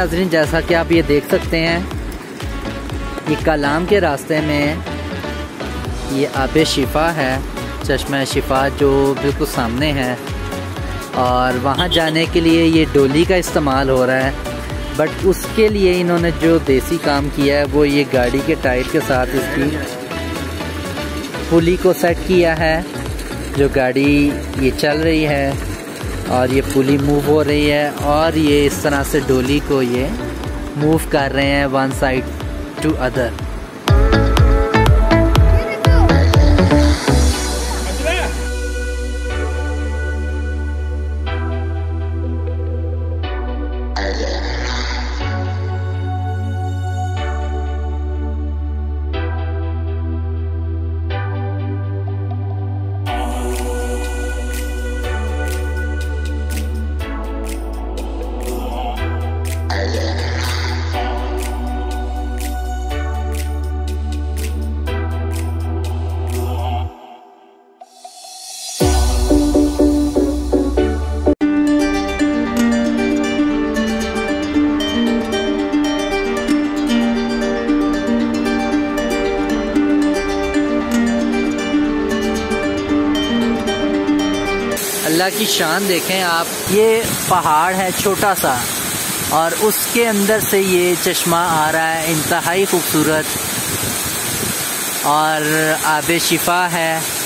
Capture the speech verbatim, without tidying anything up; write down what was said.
नाज़रीन, जैसा कि आप ये देख सकते हैं, ये कलाम के रास्ते में ये आबे शिफा है, चश्मा शिफा जो बिल्कुल सामने है। और वहाँ जाने के लिए ये डोली का इस्तेमाल हो रहा है, बट उसके लिए इन्होंने जो देसी काम किया है वो ये गाड़ी के टायर के साथ इसकी पुली को सेट किया है, जो गाड़ी ये चल रही है और ये पुली मूव हो रही है और ये इस तरह से डोली को ये मूव कर रहे हैं वन साइड टू अदर। अल्लाह की शान देखें आप, ये पहाड़ है छोटा सा और उसके अंदर से ये चश्मा आ रहा है, इंतहाई खूबसूरत। और आबे शिफा है।